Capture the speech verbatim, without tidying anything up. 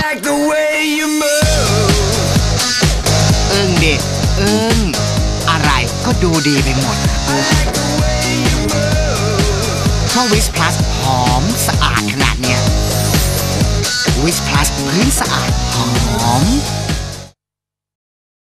like the way you move เอิงเด็กเอิงอะไรก็ดูดีไปหมดเพราะ whiz plus หอมสะอาดขนาดเนี้ย whiz plus พื้นสะอาดหอม